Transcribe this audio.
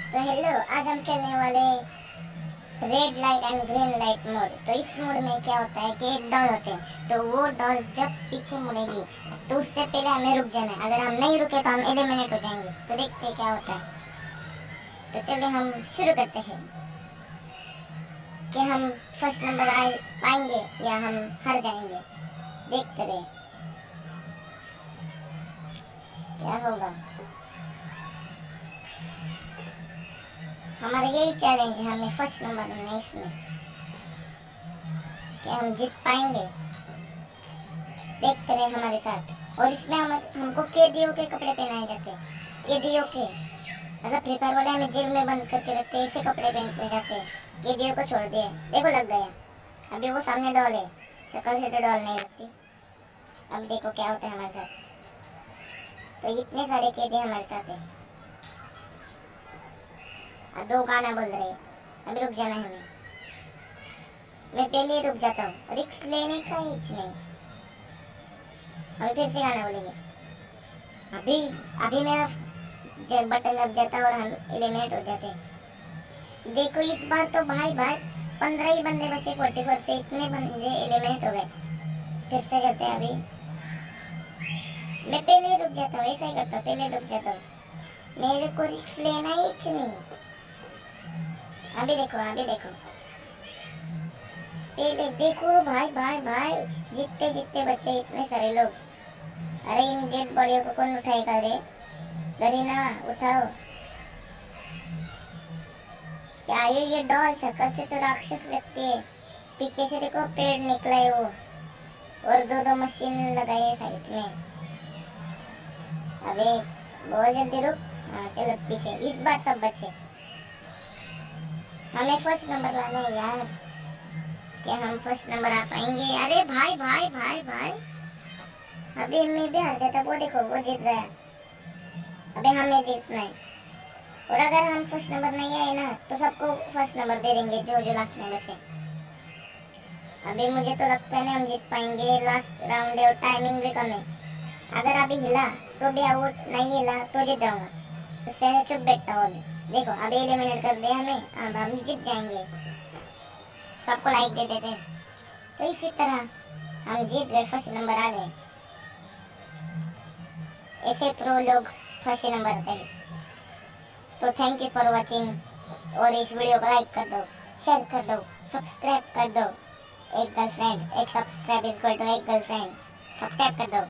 तो हेलो, आज हम खेलने वाले red light and green light mode. तो इस मोड में क्या होता है कि एक डॉल होते हैं, तो वो डॉल जब पीछे मुड़ेगी तो उससे पहले हमें रुक जाना है। अगर हम नहीं रुके तो हम एलिमिनेट हो जाएंगे। तो देखते हैं क्या होता है। तो चलिए हम शुरू करते हैं कि हम फर्स्ट नंबर आए पाएंगे या हम हार जाएंगे। देखते रहे क्या होगा। हमारा यही चैलेंज है, हमें फर्स्ट नंबर मिलना इसमें कि हम जीत पाएंगे। देखते रहे हमारे साथ। और इसमें हमको कैदियों के कपड़े पहनाए जाते हैं। कैदियों के मतलब फ्री फायर वाले हमें जेल में बंद करके रखते हैं, ऐसे कपड़े पहनते जाते हैं। कैदियों को छोड़ दिए, देखो लग गया। अभी वो सामने डॉल है, शक्ल से तो डॉल नहीं लगती। अब देखो क्या होता है हमारे साथ। तो इतने सारे कैदी हमारे साथ है। अब दो गाना बोल रहे, अभी रुक जाना है हमें। मैं पहले ही रुक जाता हूँ, रिक्स लेने का ही नहीं। अभी फिर से गाना बोलेंगे। अभी अभी मेरा जब बटन दब जाता और हम एलिमिनेट हो जाते। देखो इस बार तो भाई 15 ही बंदे बचे 44 से, इतने बंदे एलिमिनेट हो गए। फिर से करते हैं अभी। मैं पहले ही रुक जाता हूँ, ऐसा ही करता हूँ, पहले रुक जाता हूँ। मेरे को रिक्स लेना ही नहीं। अभी देखो, अभी देखो, पहले देखो भाई जितने जितने बच्चे, इतने सारे लोग। अरे इन डेड बॉडियों को कौन उठाएगा रे? गरीना उठाओ। क्या ये डॉल शक्ल से तो राक्षस लगती है। पीछे से देखो पेड़ निकला है वो, और दो दो मशीन लगाई है साइड में। अबे बहुत जल्दी रुक। हाँ चलो पीछे, इस बार सब बचे। हमें फर्स्ट नंबर लाना है यार। क्या हम फर्स्ट नंबर आ पाएंगे? अरे भाई अभी मैं भी हार जाता। वो देखो वो जीत गया। अबे हमें जीतना है। और अगर हम फर्स्ट नंबर नहीं आए ना तो सबको फर्स्ट नंबर दे देंगे जो जो लास्ट में बचे। अभी मुझे तो लगता है हम जीत पाएंगे। लास्ट राउंड है और टाइमिंग भी कम है। अगर अभी हिला तो भी आउट, नहीं हिला तो जीत जाऊंगा। इससे चुप बैठता हूँ। अभी देखो, अभी एलिमिनेट कर दिया हमें, अब हम जीत जाएंगे। सबको लाइक दे देते। तो इसी तरह हम जीत गए, फर्स्ट नंबर आ गए। ऐसे प्रो लोग फर्स्ट नंबर आते हैं। तो थैंक यू फॉर वॉचिंग। और इस वीडियो को लाइक कर दो, शेयर कर दो, सब्सक्राइब कर दो। एक गर्लफ्रेंड, एक सब्सक्राइब इज इक्वल टू एक गर्लफ्रेंड। सब्सक्राइब कर दो।